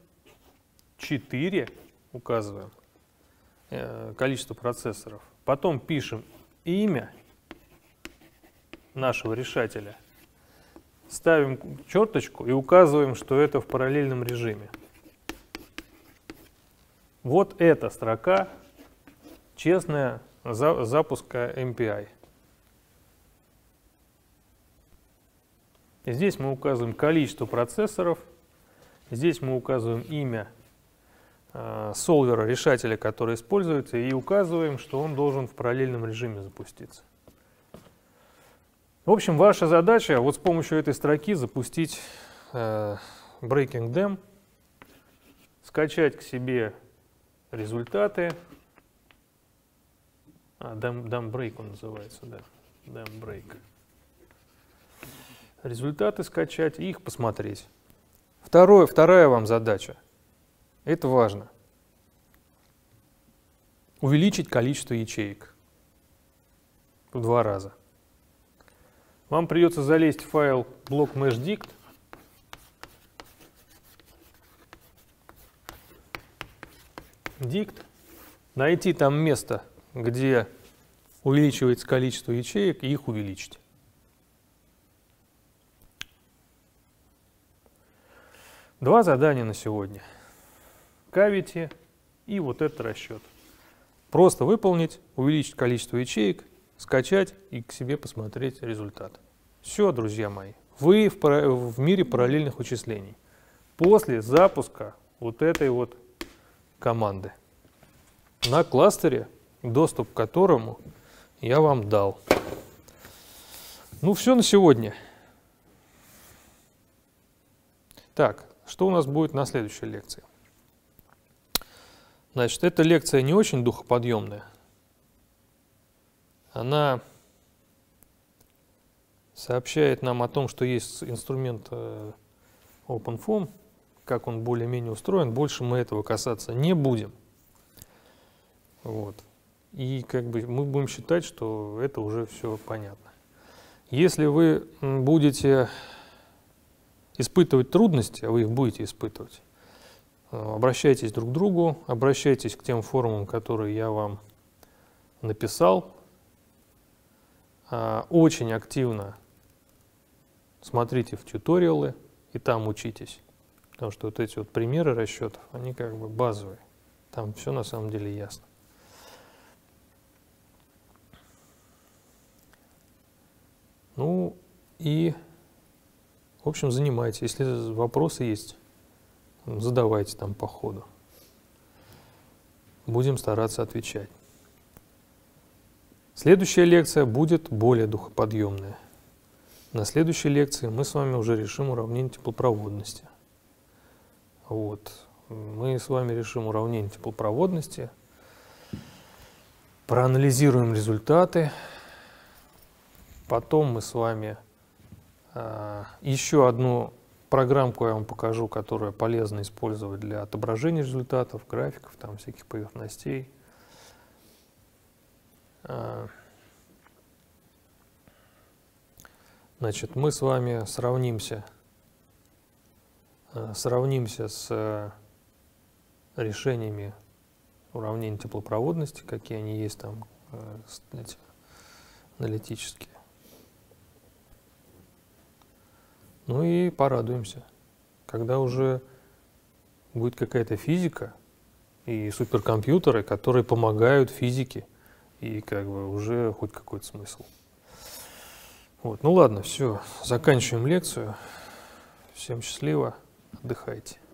N4, указываем количество процессоров. Потом пишем имя нашего решателя. Ставим черточку и указываем, что это в параллельном режиме. Вот эта строка честная запуска MPI. Здесь мы указываем количество процессоров. Здесь мы указываем имя солвера, решателя, который используется, и указываем, что он должен в параллельном режиме запуститься. В общем, ваша задача вот с помощью этой строки запустить Breaking Dem, скачать к себе результаты. Dump Break он называется, да. Dump Break. Результаты скачать и их посмотреть. Вторая вам задача. Это важно. Увеличить количество ячеек в 2 раза. Вам придется залезть в файл блок meshdict. Dict найти там место, где увеличивается количество ячеек, и их увеличить. Два задания на сегодня. Cavity и вот этот расчет. Просто выполнить, увеличить количество ячеек, скачать и к себе посмотреть результат. Все, друзья мои, вы в мире параллельных вычислений. После запуска вот этой вот команды на кластере, доступ к которому я вам дал. Ну, все на сегодня. Так, что у нас будет на следующей лекции? Значит, эта лекция не очень духоподъемная. Она сообщает нам о том, что есть инструмент OpenFOAM, как он более-менее устроен. Больше мы этого касаться не будем. Вот. И как бы мы будем считать, что это уже все понятно. Если вы будете испытывать трудности, а вы их будете испытывать, обращайтесь друг к другу, обращайтесь к тем форумам, которые я вам написал. Очень активно смотрите в тьюториалы и там учитесь. Потому что вот эти вот примеры расчетов, они как бы базовые. Там все на самом деле ясно. Ну и, в общем, занимайтесь. Если вопросы есть, задавайте там по ходу. Будем стараться отвечать. Следующая лекция будет более духоподъемная. На следующей лекции мы с вами уже решим уравнение теплопроводности. Вот. Мы с вами решим уравнение теплопроводности, проанализируем результаты. Потом мы с вами еще одну программку я вам покажу, которую полезно использовать для отображения результатов, графиков, там всяких поверхностей. Значит, мы с вами сравнимся с решениями уравнений теплопроводности, какие они есть там, эти аналитические. Ну и порадуемся, когда уже будет какая-то физика и суперкомпьютеры, которые помогают физике, и как бы уже хоть какой-то смысл. Вот. Ну ладно, все, заканчиваем лекцию. Всем счастливо, отдыхайте.